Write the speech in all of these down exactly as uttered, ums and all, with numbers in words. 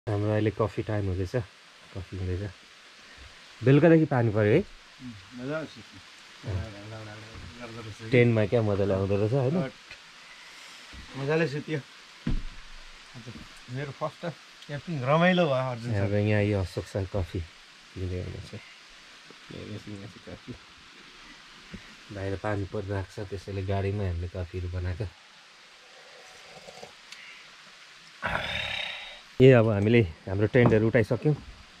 हाम्रो अहिले coffee time हुँदैछ, कफी हुँदैछ। बेलुकादेखि पानी पऱ्यो है, टेनमा क्या मजाले आउँदो रहेछ होइन। मजाले सुत्यो। मेरो फर्स्ट क्याम्पिङ रमाइलो भयो अर्जुन सर। यहाँ यो अशोक सर कफी लिँदै हुनुहुन्छ। कफी बाहिर पानी परिरहेको छ, त्यसैले गाडीमै हामीले कफीहरू बनाएको। ए अब हामीले हाम्रो टेन्टहरू उठाइसक्यौँ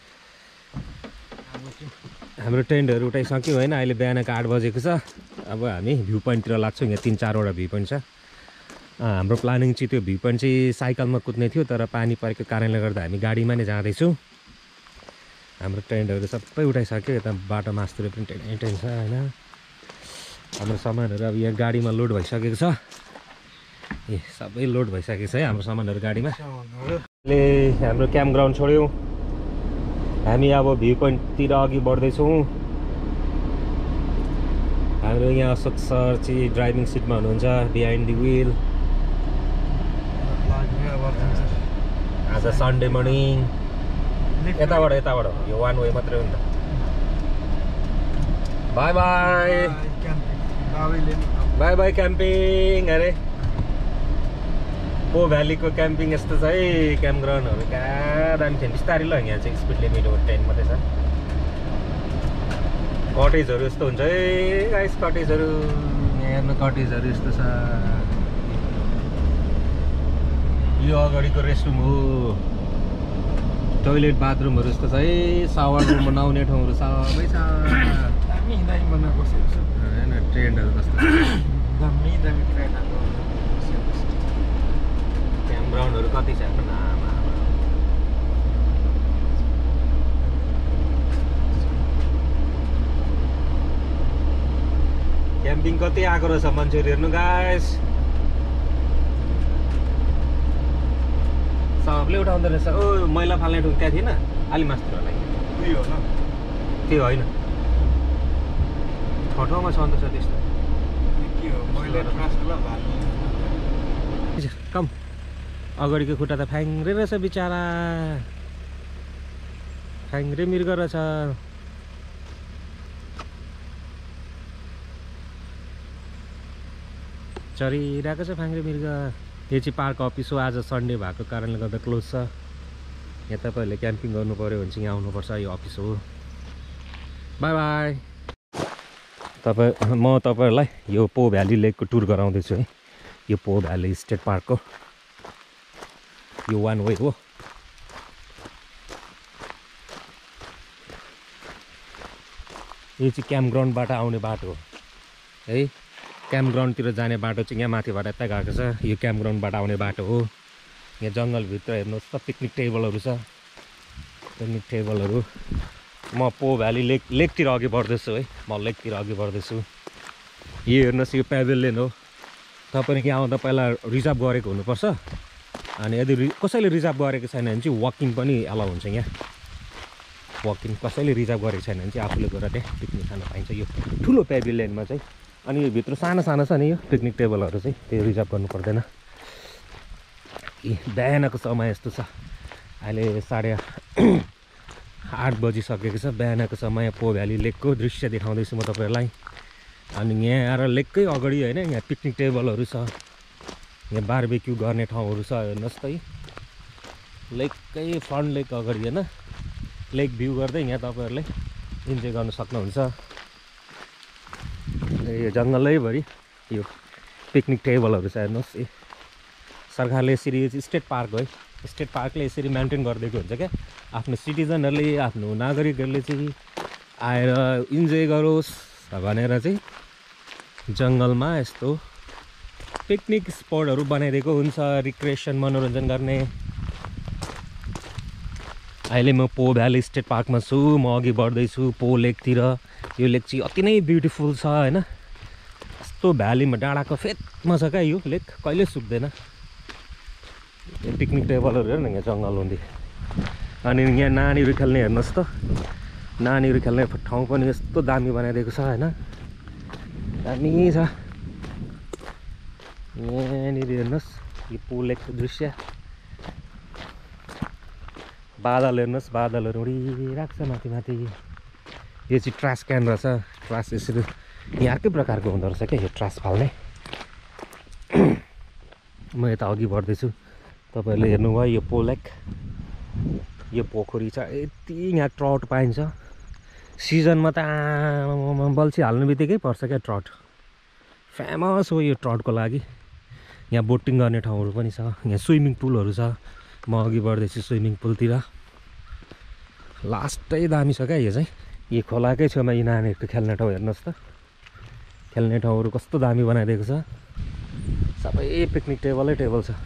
हाम्रो टेन्टहरू उठाइसक्यौँ होइन। अहिले बिहानको आठ बजेको छ। अब हामी भ्यू पोइन्टतिर लाग्छौँ। यहाँ तिन चारवटा भ्यू पोइन्ट छ। हाम्रो प्लानिङ चाहिँ त्यो भ्यू पोइन्ट चाहिँ साइकलमा कुद्ने थियो, तर पानी परेको कारणले गर्दा हामी गाडीमा नै जाँदैछौँ। हाम्रो टेन्टहरू सबै उठाइसक्यो। यता बाटो मास्तिर पनि टेन टेन छ होइन। हाम्रो सामानहरू अब यहाँ गाडीमा लोड भइसकेको छ। ए सबै लोड भइसकेको छ है हाम्रो सामानहरू गाडीमा। ले हाम्रो क्याम्प ग्राउन्ड छोड्यौँ। हामी अब भ्यू पोइन्टतिर अघि बढ्दैछौँ। हाम्रो यहाँ अशोक सर चाहिँ ड्राइभिङ सिटमा हुनुहुन्छ, बिहाइन्ड द व्हिल। आज सन्डे मर्निङ। यताबाट यताबाट यो वान वे मात्रै हो नि त। Bye bye bye bye camping. अरे पो भ्यालीको क्याम्पिङ यस्तो छ है। क्याम्प ग्राउन्डहरू कहाँ दामी थियो। बिस्तारै ल, यहाँ चाहिँ स्पिड लिमिट हो टेन मात्रै छ। कटेजहरू यस्तो हुन्छ है गाइस, कटेजहरू यहाँ हेर्नु, कटेजहरू यस्तो छ। यो अगाडिको रेस्टरुम हो। टोइलेट बाथरुमहरू यस्तो छ है। सावर रुम बनाउने ठाउँहरू सबै छ। दामी दामी बनाएको छ होइन ट्रेन्डहरू कस्तो दामी दामी ट्रेन्डहरू। क्याम्प ग्राउन्डहरू कति छ आफ्नो नाम। क्याम्पिङ कति आएको रहेछ मान्छेहरू हेर्नु गाइस। सबले उठाउँदो रहेछ। ओ मैला फाल्ने ठाउँ त्यहाँ थिएन, अलि मास्तिर होला उयो हो न, त्यो होइन ठाउँ ठाउँमा छ अन्त छ त्यस्तो। के हो मैला ट्रासला भाल्ने। कम अगाडिको खुट्टा त फ्याङ्ग्रे रहेछ बिचरा, फ्याङ्ग्रे मृग रहेछ। चरिरहेको छ फ्याङ्ग्रे मृग। यो चाहिँ पार्क अफिस हो। आज सन्डे भएको कारणले गर्दा क्लोज छ। यहाँ तपाईँहरूले क्याम्पिङ गर्नु पऱ्यो भने चाहिँ यहाँ आउनुपर्छ। यो अफिस हो। Bye bye. तपाईँ म तपाईँहरूलाई यो पो भ्याली लेकको टुर गराउँदैछु है। यो पो भ्याली स्टेट पार्कको यो वान वे हो। यो चाहिँ क्याम्प ग्राउन्डबाट आउने बाटो हो है। क्याम्प ग्राउन्डतिर जाने बाटो चाहिँ यहाँ माथिबाट यता गएको छ। यो क्याम्प ग्राउन्डबाट आउने बाटो हो। यहाँ जङ्गलभित्र हेर्नुहोस् त पिकनिक टेबलहरू छ। पिकनिक टेबलहरू। म पो भ्याली लेक लेकतिर अघि बढ्दैछु है। म लेकतिर अघि बढ्दैछु। यो हेर्नुहोस्, यो पेभिलियन हो। तपाईँले यहाँ आउँदा पहिला रिजर्भ गरेको हुनुपर्छ। अनि यदि रि कसैले रिजर्भ गरेको छैन भने चाहिँ वकिङ पनि एलाउ हुन्छ। यहाँ वकिङ कसैले रिजर्भ गरेको छैन भने चाहिँ आफूले गएर त्यहाँ पिकनिक खान पाइन्छ यो ठुलो पेभिलियनमा चाहिँ। अनि यो भित्र सानो सानो छ नि यो पिकनिक टेबलहरू चाहिँ, त्यो रिजर्भ गर्नु पर्दैन। बिहानको समय यस्तो छ। अहिले साढे आठ बजिसकेको छ। बिहानको समय पो भ्याली लेकको दृश्य देखाउँदैछु म तपाईँहरूलाई। अनि यहाँ आएर लेककै अगाडि होइन, यहाँ पिकनिक टेबलहरू छ। यहाँ बारबेक्यू गर्ने ठाउँहरू छ। हेर्नुहोस् त लेककै फ्रन्ट लेक अगाडि होइन, लेक भ्यू गर्दै यहाँ तपाईँहरूले इन्जोय गर्न सक्नुहुन्छ। यो जङ्गलैभरि यो पिकनिक टेबलहरू छ। हेर्नुहोस् ए सरकारले यसरी स्टेट पार्क हो है। स्टेट पार्कले यसरी मेन्टेन गरिदिएको हुन्छ क्या। आफ्नो सिटिजनहरूले, आफ्नो नागरिकहरूले चाहिँ आएर इन्जोय गरोस् भनेर चाहिँ जङ्गलमा यस्तो पिकनिक स्पटहरू बनाइदिएको हुन्छ, रिक्रिएसन मनोरञ्जन गर्ने। अहिले म पो भ्याली स्टेट पार्कमा छु। म अघि बढ्दैछु पो लेकतिर। यो लेक चाहिँ अति नै ब्युटिफुल छ होइन। यस्तो भ्यालीमा डाँडाको फेदमा छ क्या यो लेक, कहिले सुक्दैन। यो पिकनिक टेबलहरू हेर्नु यहाँ जङ्गल हुँदै। अनि यहाँ नानीहरू खेल्ने हेर्नुहोस् त, नानीहरू खेल्ने ठाउँ पनि यस्तो दामी बनाइदिएको छ होइन। दामी छ। यहाँनिर हेर्नुहोस् यो पो लेकको दृश्य। बादल हेर्नुहोस् बादलहरू उडिरहेको छ माथि माथि यो चाहिँ ट्रास क्यान रहेछ ट्रास यसरी यहाँ अर्कै प्रकारको हुँदो रहेछ क्या यो ट्रास फाल्ने म यता अघि बढ्दैछु तपाईँहरूले हेर्नुभयो यो पोलेक यो पोखरी छ यति यहाँ ट्राउट पाइन्छ सिजनमा त आमा बल्छी हाल्ने बित्तिकै पर्छ क्या ट्राउट फेमस हो यो ट्राउटको लागि यहाँ बोटिङ गर्ने ठाउँहरू पनि छ यहाँ स्विमिङ पुलहरू छ म अघि बढ्दैछु स्विमिङ पुलतिर लास्टै दामी छ क्या यो चाहिँ यो खोलाकै छेउमा यी नानीहरूको खेल्ने ठाउँ हेर्नुहोस् त खेल्ने ठाउँहरू कस्तो दामी बनाइदिएको छ सबै पिकनिक टेबलै टेबल छ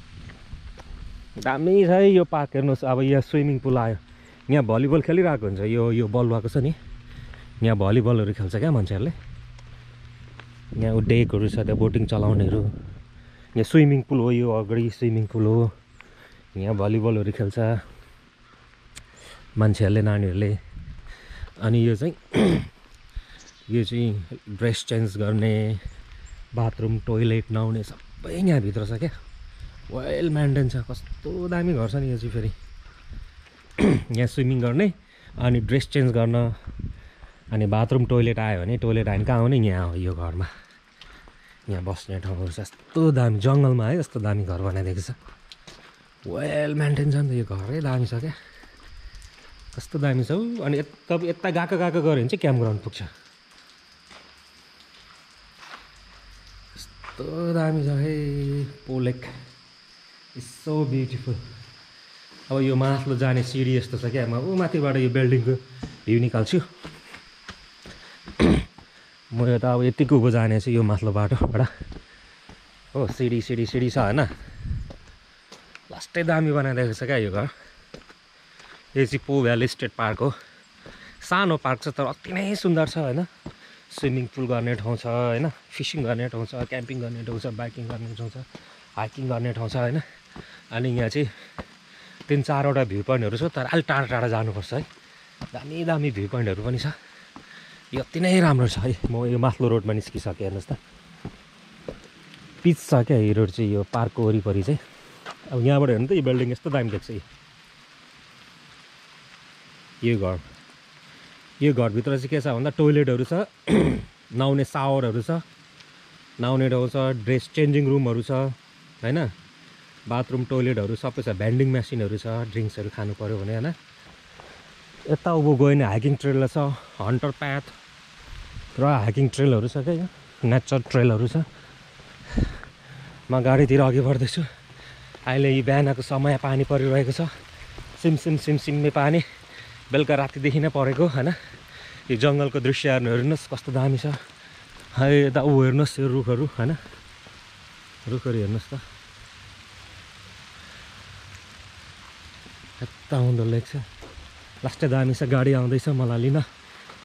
दामी छ है यो पार्क हेर्नुहोस् अब यहाँ स्विमिङ पुल आयो यहाँ भलिबल खेलिरहेको हुन्छ यो यो बलुवाको छ नि यहाँ भलिबलहरू खेल्छ क्या मान्छेहरूले यहाँ डेकहरू छ त्यहाँ बोटिङ चलाउनेहरू यहाँ स्विमिङ पुल हो यो अगाडि स्विमिङ पुल हो यहाँ भलिबलहरू खेल्छ मान्छेहरूले नानीहरूले अनि यो चाहिँ यो चाहिँ ड्रेस चेन्ज गर्ने बाथरुम टोइलेट नुहाउने सबै यहाँभित्र छ क्या वेल मेन्टेन छ कस्तो दामी घर छ नि यो चाहिँ फेरि यहाँ स्विमिङ गर्ने अनि ड्रेस चेन्ज गर्न अनि बाथरुम टोइलेट आयो भने टोइलेट आयो भने कहाँ आउने यहाँ हो यो घरमा यहाँ बस्ने ठाउँहरू छ यस्तो दामी जङ्गलमा है यस्तो दामी घर बनाइदिएको छ वेल मेन्टेन छ नि त यो घरै दामी छ क्या कस्तो दामी छ हौ अनि यता यता गएको गएको गऱ्यो भने चाहिँ क्याम्प ग्राउन्ड पुग्छ कस्तो दामी छ है पोलेक इट्स सो ब्युटिफुल अब यो माथिल्लो जाने सिडी यस्तो छ क्या म ऊ माथिबाट यो बिल्डिङको भ्यू निकाल्छु म यो त अब यतिको उँभो जाने छु यो माथिल्लो बाटोबाट हो सिडी सिडी सिडी छ होइन लास्टै दामी बनाइदिएको छ क्या यो घर यो चाहिँ पो भ्याली स्टेट पार्क हो सानो पार्क छ तर अति नै सुन्दर छ होइन स्विमिङ पुल गर्ने ठाउँ छ होइन फिसिङ गर्ने ठाउँ छ क्याम्पिङ गर्ने ठाउँ छ बाइकिङ गर्ने ठाउँ छ हाइकिङ गर्ने ठाउँ छ होइन अनि यहाँ चाहिँ तिन चारवटा भ्यू पोइन्टहरू छ तर अलि टाढा टाढा जानुपर्छ है दामी दामी भ्यू पोइन्टहरू पनि छ यो अति नै राम्रो छ है म यो माथिल्लो रोडमा निस्किसकेँ हेर्नुहोस् त पिच छ क्या यो रोड चाहिँ यो पार्कको वरिपरि चाहिँ अब यहाँबाट हेर्नु त यो बिल्डिङ यस्तो दामी देख्छ यो घर यो घरभित्र चाहिँ के छ भन्दा टोइलेटहरू छ नुहाउने सावरहरू छ नुहाउने ठाउँ छ ड्रेस चेन्जिङ रुमहरू छ होइन बाथरुम टोइलेटहरू सबै छ भेन्डिङ मेसिनहरू छ ड्रिङ्क्सहरू खानु पऱ्यो भने होइन यता उँभो गयो भने हाइकिङ ट्रेल छ हन्टर प्याथ र हाइकिङ ट्रेलहरू छ क्या यो नेचर ट्रेलहरू छ म गाडीतिर अघि बढ्दैछु अहिले यो बिहानको समय पानी परिरहेको छ सिमसिम सिमसिमे पानी बेलुका रातिदेखि नै परेको होइन यो जङ्गलको दृश्यहरू हेर्नुहोस् कस्तो दामी छ है यता ऊ हेर्नुहोस् यो रुखहरू होइन रुखहरू हेर्नुहोस् त यता हुँदो लेक छ लास्टै दामी छ गाडी आउँदैछ मलाई लिन